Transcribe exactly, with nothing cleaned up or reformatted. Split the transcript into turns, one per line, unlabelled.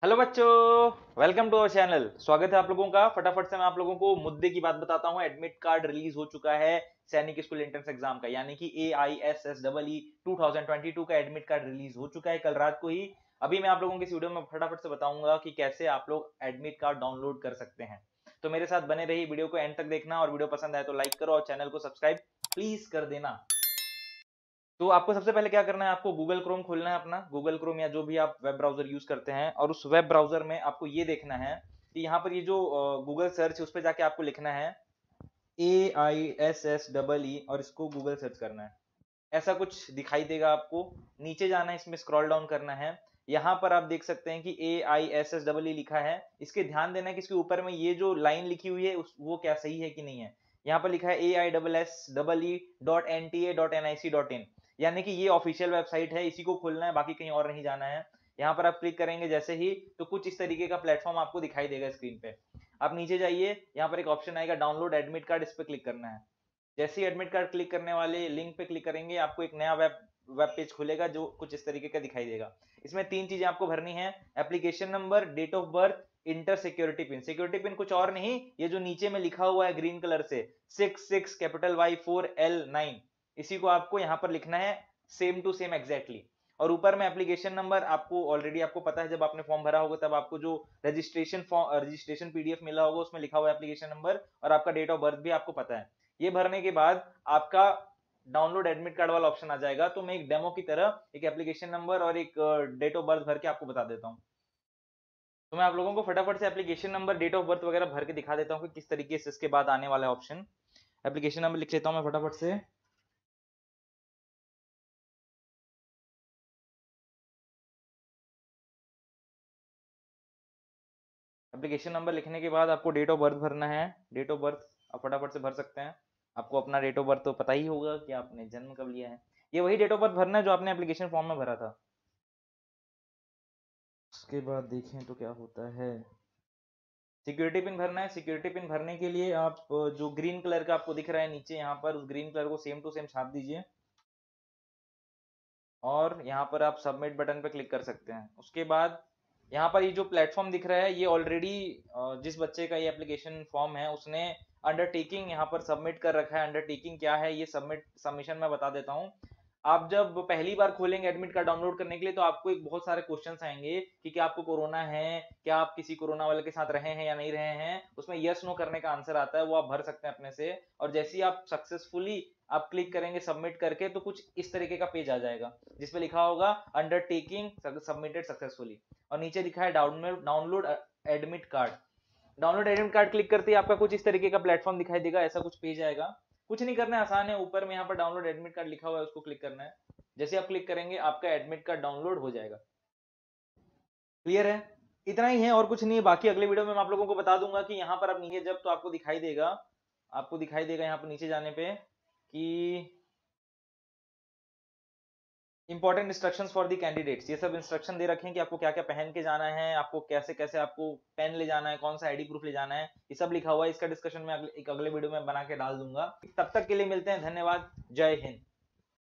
Hello बच्चों, welcome to our channel. स्वागत है आप लोगों का। फटाफट से मैं आप लोगों को मुद्दे की बात बताता हूँ। एडमिट कार्ड रिलीज हो चुका है सैनिक स्कूल एंट्रेंस एग्जाम का, यानी कि A I S S double E two thousand twenty two का एडमिट कार्ड रिलीज हो चुका है कल रात को ही। अभी मैं आप लोगों को इस वीडियो में फटाफट से बताऊंगा कि कैसे आप लोग एडमिट कार्ड डाउनलोड कर सकते हैं। तो मेरे साथ बने रहिए, वीडियो को एंड तक देखना, और वीडियो पसंद आए तो लाइक करो और चैनल को सब्सक्राइब प्लीज कर देना। तो आपको सबसे पहले क्या करना है, आपको गूगल क्रोम खोलना है, अपना गूगल क्रोम या जो भी आप वेब ब्राउजर यूज करते हैं, और उस वेब ब्राउजर में आपको ये देखना है कि यहाँ पर ये जो गूगल सर्च है उस पर जाके आपको लिखना है A I S S double E और इसको गूगल सर्च करना है। ऐसा कुछ दिखाई देगा आपको। नीचे जाना है, इसमें स्क्रॉल डाउन करना है। यहाँ पर आप देख सकते हैं कि A I S S double E लिखा है। इसके ध्यान देना है कि इसके ऊपर में ये जो लाइन लिखी हुई है उस वो क्या सही है कि नहीं है। यहाँ पर लिखा है A I double S double E dot N T A dot N I C dot in, यानी कि ये ऑफिशियल वेबसाइट है, इसी को खोलना है, बाकी कहीं और नहीं जाना है। यहाँ पर आप क्लिक करेंगे जैसे ही, तो कुछ इस तरीके का प्लेटफॉर्म आपको दिखाई देगा स्क्रीन पे। आप नीचे जाइए, यहाँ पर एक ऑप्शन आएगा डाउनलोड एडमिट कार्ड, इस पर क्लिक करना है। जैसे ही एडमिट कार्ड क्लिक करने वाले लिंक पे क्लिक करेंगे, आपको एक नया वेब वेब पेज खुलेगा जो कुछ इस तरीके का दिखाई देगा। इसमें तीन चीजें आपको भरनी है, application number, date of birth, enter security pin. Security pin कुछ और नहीं, ये जो नीचे में लिखा हुआ है ग्रीन कलर से six six capital Y four L nine, इसी को आपको यहाँ पर लिखना है सेम टू सेम एग्जैक्टली। और ऊपर में एप्लीकेशन नंबर, आपको ऑलरेडी आपको पता है, जब आपने फॉर्म भरा होगा तब आपको जो रजिस्ट्रेशन फॉर्म रजिस्ट्रेशन पीडीएफ मिला होगा उसमें लिखा हुआ है एप्लीकेशन नंबर, और आपका डेट ऑफ बर्थ भी आपको पता है। ये भरने के बाद आपका डाउनलोड एडमिट कार्ड वाला ऑप्शन आ जाएगा। तो मैं एक डेमो की तरह एक एप्लीकेशन नंबर और एक डेट ऑफ बर्थ भर के आपको बता देता हूँ। तो मैं आप लोगों को फटाफट से application number, date of birth वगैरह भर के दिखा देता हूँ कि किस तरीके से इसके बाद आने वाला ऑप्शन। एप्लीकेशन नंबर लिख लेता हूँ मैं फटाफट से। एप्लीकेशन नंबर लिखने के बाद आपको डेट ऑफ बर्थ भरना है। डेट ऑफ बर्थ आप फटाफट से भर सकते हैं। आपको अपना डेट ऑफ बर्थ तो पता ही होगा कि आपने जन्म कब लिया है। ये वही डेट ऑफ बर्थ भरना है जो आपने एप्लीकेशन फॉर्म में भरा था। उसके बाद देखें तो क्या होता है। सिक्योरिटी पिन भरना है। सिक्योरिटी पिन भरने के लिए आप जो ग्रीन कलर का आपको दिख रहा है नीचे, यहाँ पर उस ग्रीन कलर को सेम टू सेम छाप दीजिए, और यहाँ पर आप सबमिट बटन पर क्लिक कर सकते हैं। उसके बाद यहाँ पर ये जो प्लेटफॉर्म दिख रहा है, ये ऑलरेडी जिस बच्चे का ये एप्लीकेशन फॉर्म है उसने अंडरटेकिंग यहाँ पर सबमिट कर रखा है। अंडरटेकिंग क्या है, ये सबमिट सबमिशन में बता देता हूँ। आप जब पहली बार खोलेंगे एडमिट कार्ड डाउनलोड करने के लिए, तो आपको एक बहुत सारे क्वेश्चंस आएंगे कि क्या आपको कोरोना है, क्या आप किसी कोरोना वाले के साथ रहे हैं या नहीं रहे हैं। उसमें यस नो करने का आंसर आता है, वो आप भर सकते हैं अपने से। और जैसे ही आप सक्सेसफुली आप क्लिक करेंगे सबमिट करके, तो कुछ इस तरीके का पेज आ जाएगा जिसपे लिखा होगा अंडरटेकिंग सबमिटेड सक्सेसफुली, और नीचे लिखा है download download admit card. Download admit card click करते ही आपका कुछ इस तरीके का प्लेटफॉर्म दिखाई देगा, ऐसा कुछ पेज आएगा। कुछ नहीं करना है, आसान है। ऊपर में यहाँ पर डाउनलोड एडमिट कार्ड लिखा हुआ है, उसको क्लिक करना है। जैसे आप क्लिक करेंगे आपका एडमिट कार्ड डाउनलोड हो जाएगा। क्लियर है? इतना ही है और कुछ नहीं है। बाकी अगले वीडियो में मैं आप लोगों को बता दूंगा कि यहाँ पर आप नीचे जब, तो आपको दिखाई देगा आपको दिखाई देगा यहाँ पर नीचे जाने पे कि important instructions for the candidates. ये सब इंस्ट्रक्शन दे रखे हैं कि आपको क्या क्या पहन के जाना है, आपको कैसे कैसे आपको पेन ले जाना है, कौन सा आईडी प्रूफ ले जाना है, ये सब लिखा हुआ है। इसका डिस्कशन मैं अगले, एक अगले वीडियो में बना के डाल दूंगा। तब तक के लिए मिलते हैं, धन्यवाद, जय हिंद।